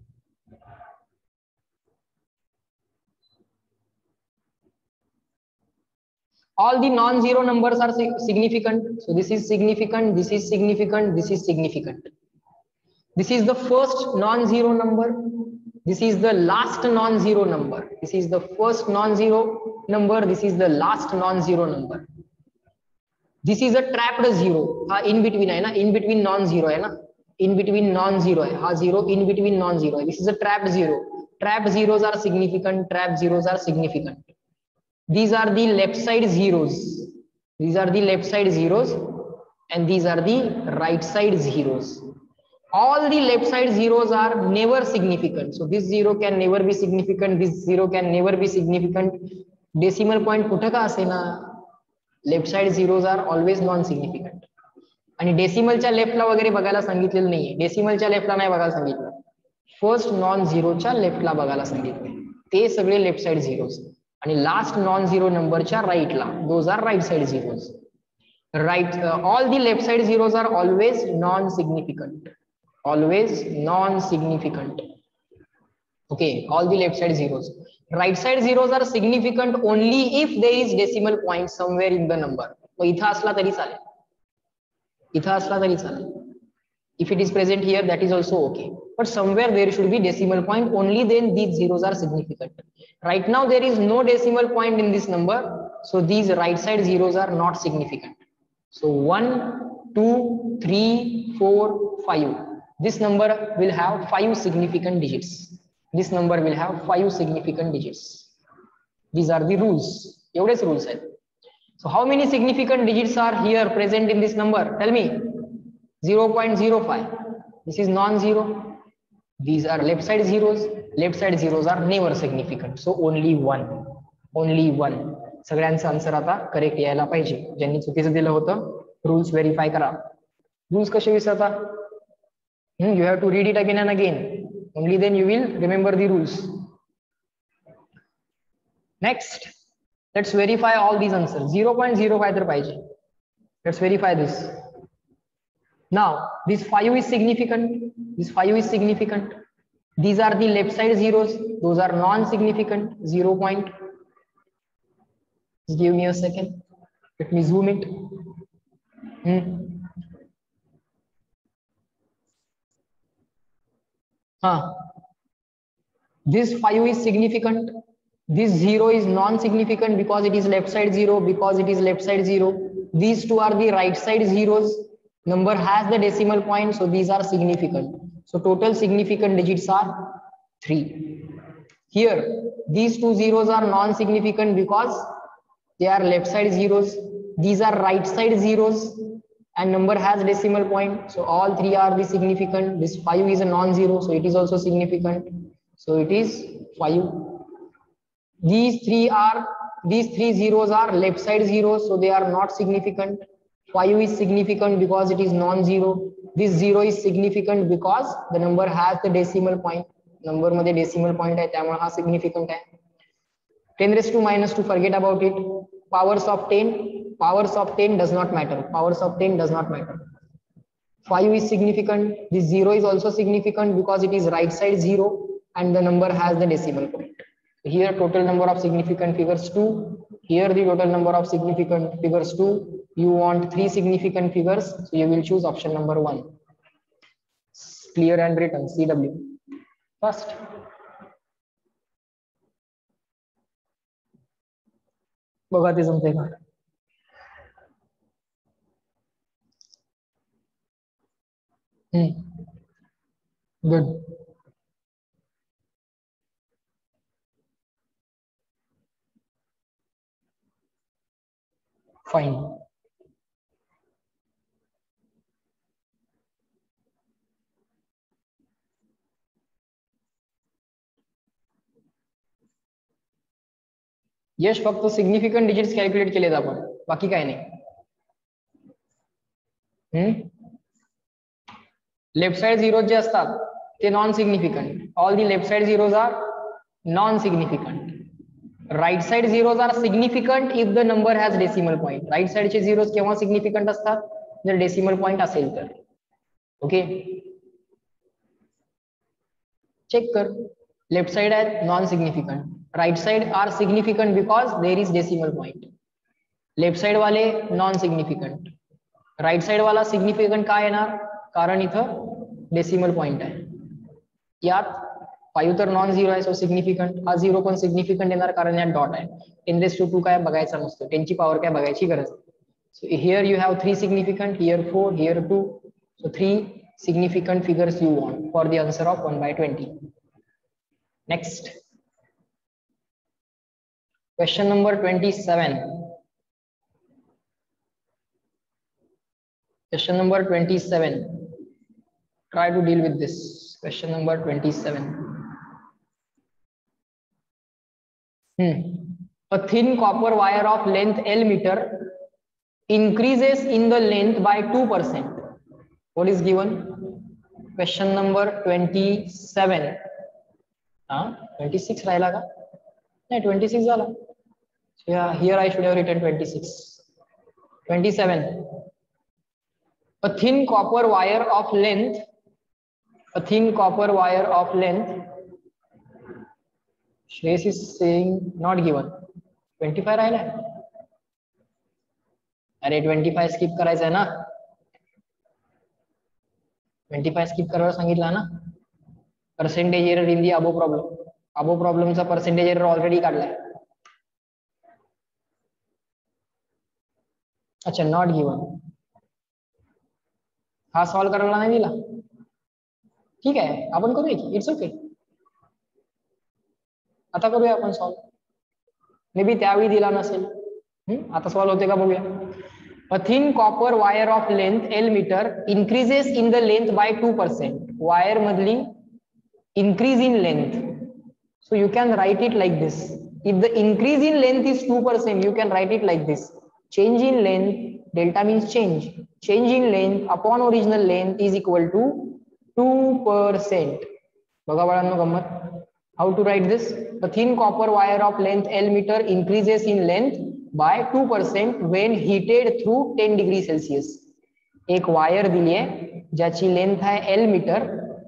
all the non-zero numbers are significant. So this is significant, this is significant, this is significant. This is the first non-zero number. This is the last non-zero number. This is the first non-zero number. This is the last non-zero number. This is a trapped zero. हा in between है ना, in between non-zero है ना, in between non-zero है. हा zero in between non-zero है. This is a trapped zero. Trapped zeros are significant. Trapped zeros are significant. These are the left side zeros. These are the left side zeros, and these are the right side zeros. All the left side zeros are never significant. So this zero can never be significant. This zero can never be significant. Decimal point कुठे का असेना, left side zeros are always non significant. आणि डेसिमलच्या लेफ्टला वगैरे बघायला सांगितलेलं नाहीये. डेसिमलच्या लेफ्टला नाही बघायला सांगितलं, फर्स्ट नॉन झिरोच्या लेफ्टला बघायला सांगितले. ते सगळे लेफ्ट साइड झिरोज. आणि लास्ट नॉन झिरो नंबरच्या राईटला, those are right side zeros. Right, all the left side zeros are always non significant. Always non significant. Okay, all the left side zeros. Right side zeros are significant only if there is decimal point somewhere in the number. तो इथं असला तरी चालेल, इथं असला तरी चालेल. If it is present here, that is also okay. But somewhere there should be decimal point. Only then these zeros are significant. Right now there is no decimal point in this number, so these right side zeros are not significant. So 1, 2, 3, 4, 5. This number will have 5 significant digits. This number will have 5 significant digits. These are the rules. Evades rules आहेत. So how many significant digits are here present in this number? Tell me. 0.05. This is non-zero. These are left side zeros. Left side zeros are never significant. So only one. Only one. सगळ्यांचं answer आता correct यायला पाहिजे. ज्यांनी चुकीचं दिलं होतं rules verify करा. Rules कसे विसरता? You have to read it again and again. Only then you will remember the rules. Next, let's verify all these answers. 0.05 तर पाहिजे. Let's verify this. Now, this 5 is significant. This 5 is significant. These are the left side zeros. Those are non-significant. 0. Just give me a second. Let me zoom it. This 5 is significant. This 0 is non-significant because it is left side 0. Because it is left side 0. These two are the right side zeros. Number has the decimal point, so these are significant. So total significant digits are 3. Here, these two zeros are non-significant because they are left side zeros. These are right side zeros and number has decimal point. So all three are the significant. This 5 is a non-zero, so it is also significant. So it is 5. These three zeros are left side zeros, so they are not significant. 5 is significant because it is non-zero. This 0 is significant because the number has the decimal point. Number मध्ये decimal point आहे त्यामुळे हा significant आहे. 10 raised to minus 2, forget about it. Powers of 10 does not matter. Powers of 10 does not matter. 5 is significant. This 0 is also significant because it is right side 0 and the number has the decimal point. Here total number of significant figures 2. Here the total number of significant figures 2. You want 3 significant figures, so you will choose option number 1. Clear and written. CW. First. बघा ते जमते का? Good. Fine. यश फक्त significant digits calculate केलेत आपण, बाकी काय नाही. लेफ्ट साइड झिरो जे असतात ते non significant. All the left side zeros are non significant. Right side zeros are significant if the number has decimal point. Right साइडचे झिरोज केव्हा सिग्निफिकंट असतात? जर डेसिमल पॉइंट असेल तर. ओके, चेक कर. लेफ्ट साइड आहे non significant. Right side are significant because there is decimal point. Left side वाले non significant. Right side वाला सिग्निफिकंट का येणार? कारण इथं डेसिमल पॉइंट आहे. यात 5 तर नॉन झिरो आहे, सो सिग्निफिकंट. हा 0 पण सिग्निफिकंट येणार कारण यात डॉट आहे. 10⁻² काय बघायचा नसतो, 10 ची पॉवर काय बघायची गरज. So here you have 3 significant, here 4, here 2. So 3 significant figures you want for the answer of 1/20. Next, question number 27. Question number 27. Try to deal with this. Question number 27. A thin copper wire of length L meter increases in the length by 2%. What is given? Question number 27. 26 राहिला का? नाही, 26 झाला. Yeah, here I should have written 26. 27. A thin copper wire of length. A thin copper wire of length. Shreys is saying not given. 25 राहिला. अरे 25 skip करायचं आहे ना. 25 skip करायला सांगितलं ना. Percentage error in the above problem. Above प्रॉब्लेमचा percentage error already काढलाय. अच्छा, नॉट गिवन. हा सॉल्व्ह करायला नाही दिला, ठीक आहे आपण करूया की, इट्स ओके. आता करूया आपण सॉल्व्ह, मे बी त्यावेळी दिला नसेल. आता सॉल्व्ह होते का बघूया. A thin copper wire of length L meter increases in the length by 2%. Wire मधली increase in length. So you can write it like this. If the increase in length is 2%, you can write it like this. Change in length, delta means change. Change in length upon original length is equal to 2%. बघा बाळांनो गंमत. How to write this? The thin copper wire of length L meter increases in length by 2% when heated through 10 degree Celsius. एक wire दिली आहे ज्याची length आहे L metre,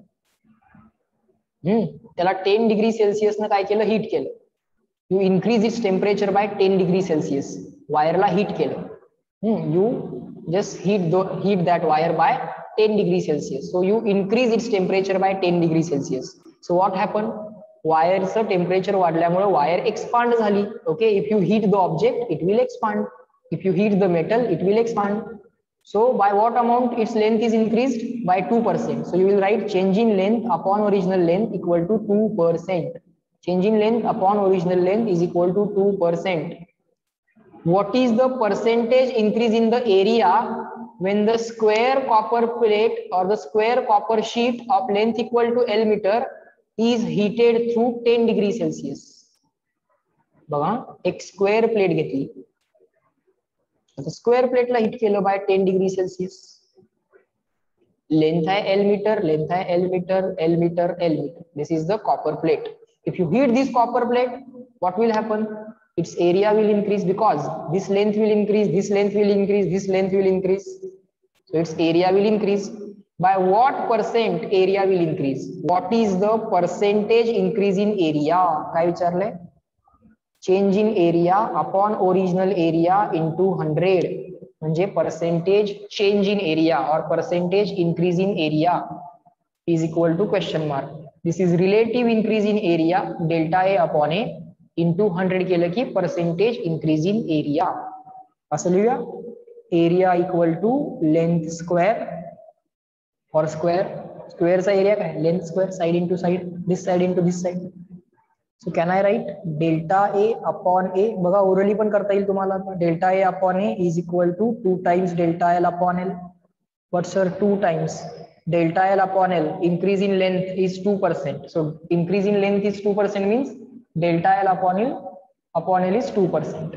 त्याला 10 degree Celsius ने काय केलं, हीट केलं. You increase its temperature by 10 degree Celsius. वायरला हीट केलं. You just heat that wire by 10 degree Celsius. So you increase its temperature by 10 degree Celsius. So what happen, वायरचं temperature वाढल्यामुळे wire expand झाली. Okay, if you heat the object it will expand, if you heat the metal it will expand. So by what amount its length is increased? By 2%. So you will write change in length upon original length equal to 2%. Change in length upon original length is equal to 2%. What is the percentage increase in the area when the square copper plate or the square copper sheet of length equal to L meter is heated through 10 degree Celsius? बघा, एक square plate घेतली, आता square प्लेटला heat केलं by 10 degree Celsius. Length आहे L metre, length आहे L metre, L metre, L metre. This is the copper plate. If you heat this copper plate, what will happen? Its area will increase because this length will increase, this length will increase, this length will increase. So its area will increase. By what percent area will increase? What is the percentage increase in area? काय विचारलंय? Change in area upon original area into 100 म्हणजे percentage change in area or percentage increase in area is equal to question mark. This is relative increase in area delta A upon A into 100 केलं की percentage increase in area. असं लिहूया, area equal to length square or स्क्वेअरचा area काय, length square, side into side, this side into this side. So can I write delta A upon A? बघा orally पण करता येईल तुम्हाला. Delta A upon A is equal to 2 times delta L upon L. But sir, 2 times delta L upon L. Increase in length is 2%. So increase in length is 2% means delta L upon L is 2%.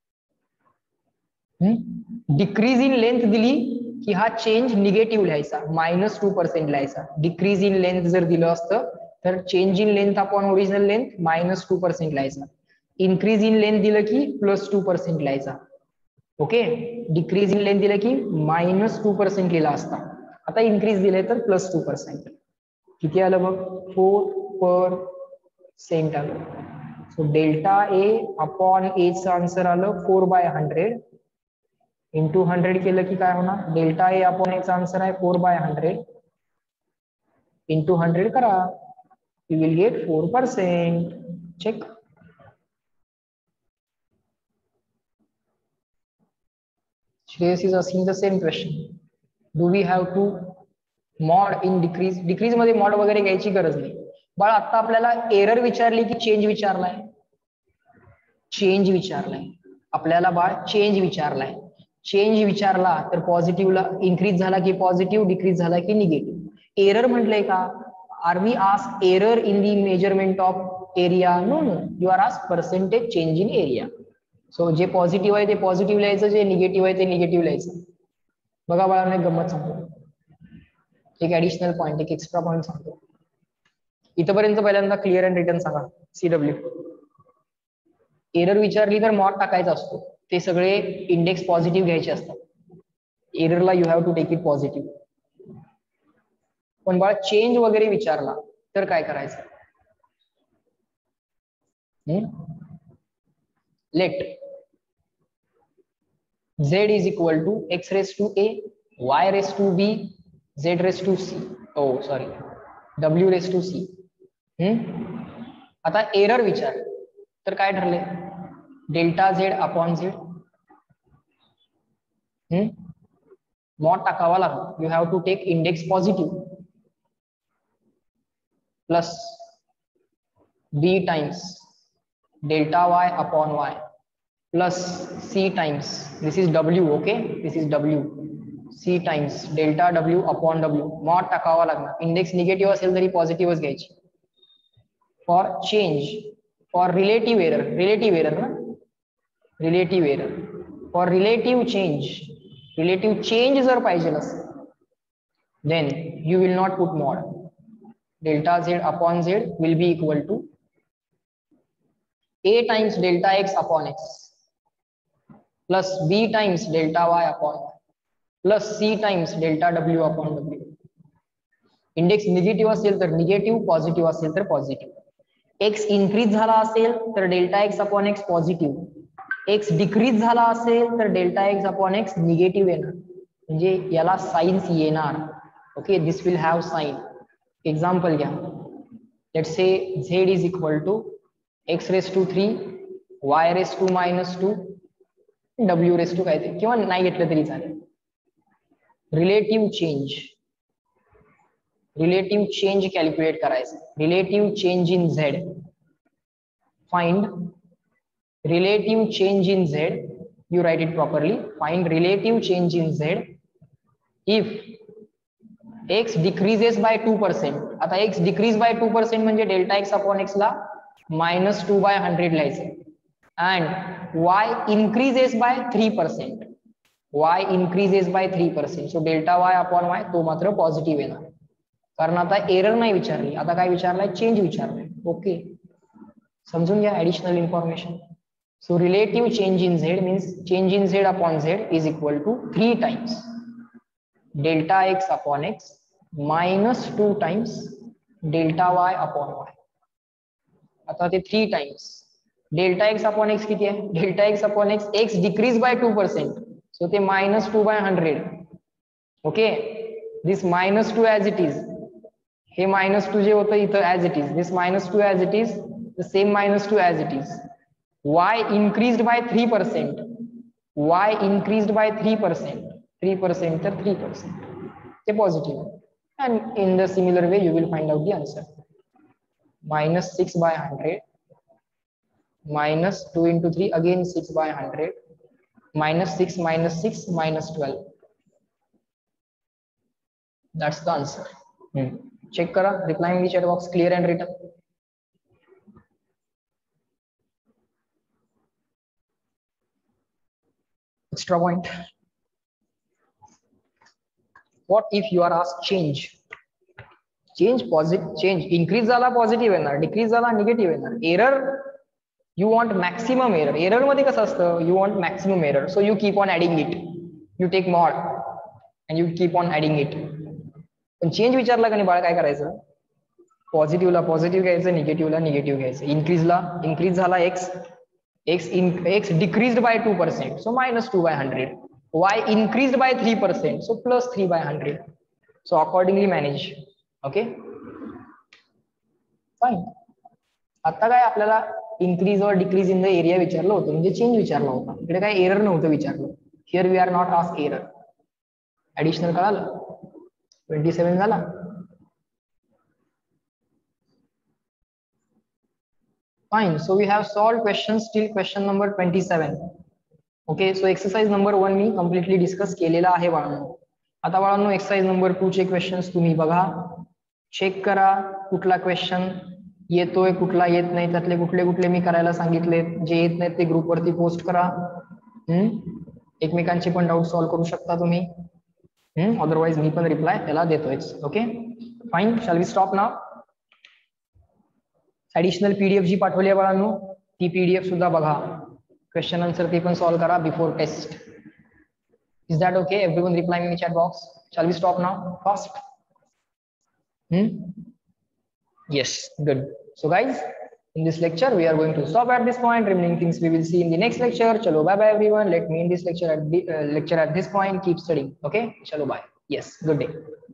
Decrease in length दिली की हा change negative लिहायचा, -2% लिहायचा. Decrease in length जर दिलं असतं तर change in length upon original length -2% लिहायचा. इन्क्रीज इन लेंथ दिलं की +2% लिहायचा. ओके, डिक्रीज इन लेंथ दिलं की -2% लिहिला असता. आता इन्क्रीज दिले तर +2%. किती आलं बघ, 4% आलं. सो डेल्टा ए अपॉन ए चं आन्सर आलं 4/100 इंटू 100 केलं की काय होणार, डेल्टा ए अपॉन ए चं आन्सर आहे 4/100 इंटू 100 करा, you will get 4%. Check. Shreyas is asking the same question. Do we have to mod in decrease? Decrease मध्ये mod वगैरे घ्यायची गरज नाही बाळा. आता आपल्याला एरर विचारली की चेंज विचारलाय? चेंज विचारलाय आपल्याला बाळ, चेंज विचारलाय. चेंज विचारला तर पॉझिटिव्हला इन्क्रीज झाला की पॉझिटिव्ह, डिक्रीज झाला की निगेटिव्ह. एरर म्हटलंय का? Are we asked error in the measurement of area? No, you are asked percentage change in area. So जे पॉझिटिव्ह आहे ते पॉझिटिव्ह लिहायचं, जे निगेटिव्ह आहे ते निगेटिव्ह लिहायचं. बघा बाळांनो एक गंमत सांगतो, एक ऍडिशनल पॉइंट, एक एक्स्ट्रा पॉइंट सांगतो. इथपर्यंत पहिल्यांदा क्लिअर अँड रिटर्न सांगा. CW एरर विचारली तर मॉड टाकायचा असतो, ते सगळे इंडेक्स पॉझिटिव्ह घ्यायचे असतात. एररला you have to take it positive. पण बाळा चेंज वगैरे विचारला तर काय करायचं? लेट z is equal to x raised to a, y raised to b, z raised to c. Oh sorry, w raised to c. आता एरर विचार तर काय ठरले? Delta z upon z. Mod टाकावा लागणार. You have to take index positive plus b times delta y upon y plus c times, this is w, okay, this is w, c times delta w upon w. Mod टाकावा लागणार. Index negative असेल तरी पॉझिटिव्हच घ्यायची. For change, for relative error, relative error ना, relative error, for relative change जर पाहिजे असेल then you will not put mod. Delta z upon z will be equal to a times delta x upon x plus b times delta y upon y plus c times delta w upon w. Index negative असेल तर negative, positive असेल तर positive. X increase झाला असेल तर delta x upon x positive, x decrease झाला असेल तर delta x upon x negative येणार. म्हणजे याला साइन्स येणार. Okay, this will have sign. Example घ्या. Let's say z is equal to x raise to 3 y raise to -2 w raise to काय ते, किंवा नाही घेतलं तरी चालेल. रिलेटिव्ह चेंज कॅल्क्युलेट करायचं. Relative change in z, find relative change in z, you write it properly. Find relative change in z if x decreases by 2%. आता x decrease by 2% म्हणजे डेल्टा x अपॉन x ला -2/100 लिहायचं. and y increases by 3%. y increases by 3%. so delta y upon y तो मात्र positive येणार. कारण आता error नाही विचारली, आता काय विचारलाय, चेंज विचारलाय. ओके, समजून घ्या additional information. So relative change in z means change in z upon z is equal to 3 times delta x upon x minus 2 times delta y upon y. आता ते 3 times delta x upon x किती आहे, delta x upon x, x decrease by 2%, so ते -2/100. okay, this -2 as it is, हे -2 जे होतं इथं as it is, this -2 as it is, the same -2 as it is. y increased by 3%, y increased by 3%, 3% तर 3% ते positive. and in the similar way you will find out the answer. -6/100 minus 2 into 3 again 6/100 -6 -6 -12. that's the answer. check करा, reply in the chat box, clear and written. Extra point. What if you are asked change? Change positive, change increase झाला positive येणार, decrease झाला negative येणार. Error, you want maximum error. Error मध्ये कसं असतं, you want maximum error, so you keep on adding it. You take mod and you keep on adding it. पण change विचारला का नाही बाळ, काय करायचं, पॉझिटिव्हला पॉझिटिव्ह घ्यायचं, निगेटिव्हला निगेटिव्ह घ्यायचं. इन्क्रीजला इंक्रीज झाला x decreased by 2%, so -2/100. y increased by 3%, so +3/100. so accordingly manage. okay, fine. आता काय आपल्याला इन्क्रीज और डिक्रीज इन द एरिया विचारलं होतं, म्हणजे चेंज विचारला होता. इकडे काय एरर नव्हतं विचारलं. Here we are not ask error. Additional कळालं. 27 झाला. Fine. So we have solved questions till question number 27. Okay. So exercise number 1 me completely discuss केलेला आहे बाळांनो. आता बाळांनो exercise number 2 चे questions तुम्ही बघा, चेक करा कुठला क्वेश्चन येतोय कुठला येत नाही, त्यातले कुठले कुठले मी करायला सांगितले. जे येत नाहीत ते ग्रुप वरती पोस्ट करा. एकमेकांचे पण डाऊट सॉल्व्ह करू शकता तुम्ही. अदरवाइज मी पण रिप्लाय त्याला देतोयच. Okay, fine. Shall we stop now. Additional PDF जी पाठवली आहे बाळांनो, ती पीडीएफ सुद्धा बघा. क्वेश्चन आन्सर ते पण सॉल्व्ह करा before test. Is that okay? Everyone reply in chat box. Shall we stop now fast? Yes, good. So guys, in this lecture we are going to stop at this point. Remaining things we will see in the next lecture. Chalo, bye bye everyone. Let me end this lecture at this point. Keep studying. Okay, chalo, bye. Yes, good day.